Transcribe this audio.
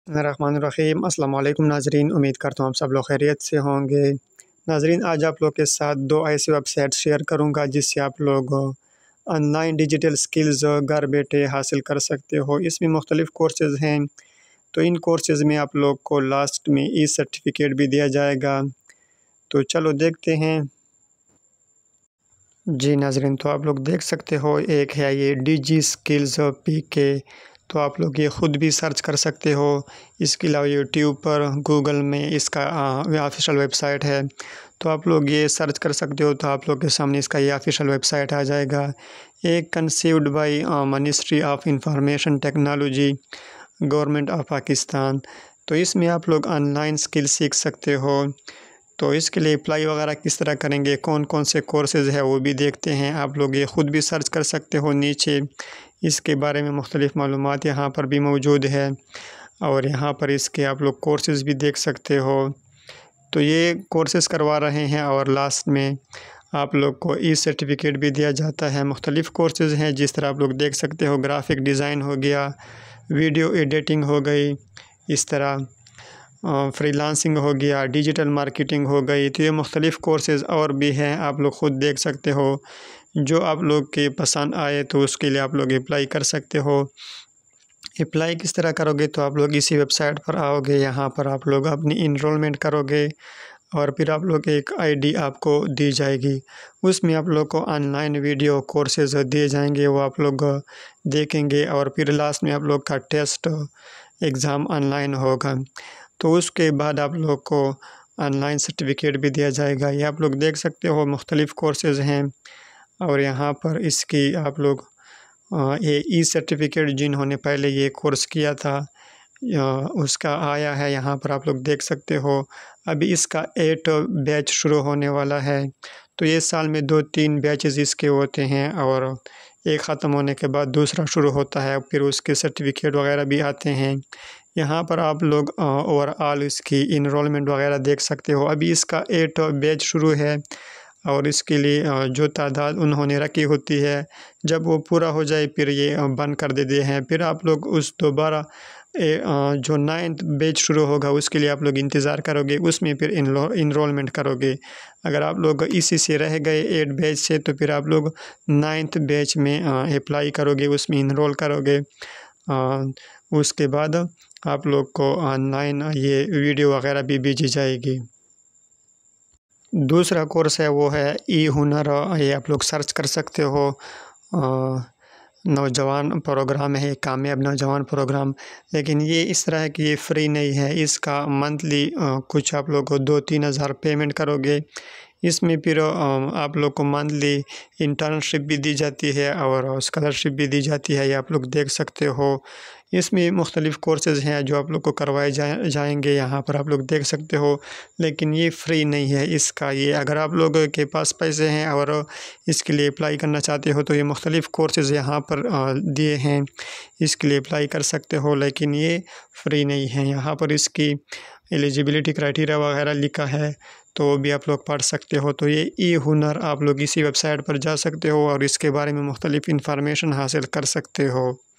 الرحمن الرحیم۔ السلام علیکم ناظرین، امید کرتا ہوں آپ سب لوگ خیریت سے ہوں گے۔ ناظرین، آج آپ لوگ کے ساتھ 2 ایسی ویب سائٹ شیئر کروں گا جس سے آپ لوگ آن لائن ڈیجیٹل سکلز گھر بیٹھے حاصل کر سکتے ہو۔ اس میں مختلف کورسز ہیں، تو ان کورسز میں آپ لوگ کو لاسٹ میں ای سرٹیفکیٹ بھی دیا جائے گا۔ تو چلو دیکھتے ہیں۔ جی ناظرین، تو آپ لوگ دیکھ سکتے ہو، ایک ہے یہ ڈی جی سکلز پی کے، تو آپ لوگ یہ خود بھی سرچ کر سکتے ہو۔ اس کے علاوہ یوٹیوب پر، گوگل میں اس کا آفیشیل ویب سائٹ ہے، تو آپ لوگ یہ سرچ کر سکتے ہو، تو آپ لوگ کے سامنے اس کا یہ آفیشیل ویب سائٹ آ جائے گا۔ ایک conceived by ministry of information technology, government of Pakistan, تو اس میں آپ لوگ آن لائن سکل سیکھ سکتے ہو۔ تو اس کے لیے اپلائی وغیرہ کس طرح کریں گے، کون کون سے کورسز ہے وہ بھی دیکھتے ہیں۔ آپ لوگ یہ خود بھی سرچ کر سکتے ہو، نیچے اس کے بارے میں مختلف معلومات یہاں پر بھی موجود ہے، اور یہاں پر اس کے آپ لوگ کورسز بھی دیکھ سکتے ہو۔ تو یہ کورسز کروا رہے ہیں، اور لاسٹ میں آپ لوگ کو ای سرٹیفکیٹ بھی دیا جاتا ہے۔ مختلف کورسز ہیں، جس طرح آپ لوگ دیکھ سکتے ہو، گرافک ڈیزائن ہو گیا، ویڈیو ایڈیٹنگ ہو گئی، اس طرح فری لانسنگ ہو گیا، ڈیجیٹل مارکیٹنگ ہو گئی۔ تو یہ مختلف کورسز اور بھی ہیں، آپ لوگ خود دیکھ سکتے ہو۔ جو آپ لوگ کے پسند آئے تو اس کے لیے آپ لوگ اپلائی کر سکتے ہو۔ اپلائی کس طرح کرو گے، تو آپ لوگ اسی ویب سائٹ پر آؤ گے، یہاں پر آپ لوگ اپنی انرولمنٹ کرو گے، اور پھر آپ لوگ ایک آئی ڈی آپ کو دی جائے گی۔ اس میں آپ لوگ کو آن لائن ویڈیو کورسز دیے جائیں گے، وہ آپ لوگ دیکھیں گے، اور پھر لاسٹ میں آپ لوگ کا ٹیسٹ ایگزام آن لائن ہوگا۔ تو اس کے بعد آپ لوگ کو آن لائن سرٹیفکیٹ بھی دیا جائے گا۔ یہ آپ لوگ دیکھ سکتے ہو، مختلف کورسز ہیں، اور یہاں پر اس کی آپ لوگ یہ ای سرٹیفکیٹ جنہوں نے پہلے یہ کورس کیا تھا اس کا آیا ہے، یہاں پر آپ لوگ دیکھ سکتے ہو۔ ابھی اس کا 8 بیچ شروع ہونے والا ہے، تو یہ سال میں 2-3 بیچز اس کے ہوتے ہیں، اور ایک ختم ہونے کے بعد دوسرا شروع ہوتا ہے، پھر اس کے سرٹیفکیٹ وغیرہ بھی آتے ہیں۔ یہاں پر آپ لوگ اوور آل اس کی انرولمنٹ وغیرہ دیکھ سکتے ہو۔ ابھی اس کا 8 بیچ شروع ہے، اور اس کے لیے جو تعداد انہوں نے رکھی ہوتی ہے، جب وہ پورا ہو جائے پھر یہ بند کر دیتے ہیں۔ پھر آپ لوگ اس دوبارہ جو 9th بیچ شروع ہوگا اس کے لیے آپ لوگ انتظار کرو گے، اس میں پھر انرولمنٹ کرو گے۔ اگر آپ لوگ اسی سے رہ گئے 8 بیچ سے، تو پھر آپ لوگ 9th بیچ میں اپلائی کرو گے، اس میں انرول کرو گے۔ اس کے بعد آپ لوگ کو آن لائن یہ ویڈیو وغیرہ بھی بھیجی جائے گی۔ دوسرا کورس ہے وہ ہے ای ہنر، یہ آپ لوگ سرچ کر سکتے ہو۔ نوجوان پروگرام ہے، کامیاب نوجوان پروگرام، لیکن یہ اس طرح ہے کہ یہ فری نہیں ہے، اس کا منتھلی کچھ آپ لوگ کو 2-3 ہزار پیمنٹ کرو گے۔ اس میں پھر آپ لوگ کو منتھلی انٹرنشپ بھی دی جاتی ہے، اور اسکالرشپ بھی دی جاتی ہے، یہ آپ لوگ دیکھ سکتے ہو۔ اس میں مختلف کورسز ہیں جو آپ لوگ کو کروائے جائیں گے، یہاں پر آپ لوگ دیکھ سکتے ہو، لیکن یہ فری نہیں ہے۔ اس کا یہ اگر آپ لوگ کے پاس پیسے ہیں اور اس کے لیے اپلائی کرنا چاہتے ہو، تو یہ مختلف کورسز یہاں پر دیے ہیں، اس کے لیے اپلائی کر سکتے ہو، لیکن یہ فری نہیں ہے۔ یہاں پر اس کی ایلیجیبلٹی کرائٹیریا وغیرہ لکھا ہے، تو وہ بھی آپ لوگ پڑھ سکتے ہو۔ تو یہ ای ہنر آپ لوگ اسی ویب سائٹ پر جا سکتے ہو، اور اس کے بارے میں مختلف انفارمیشن حاصل کر سکتے ہو۔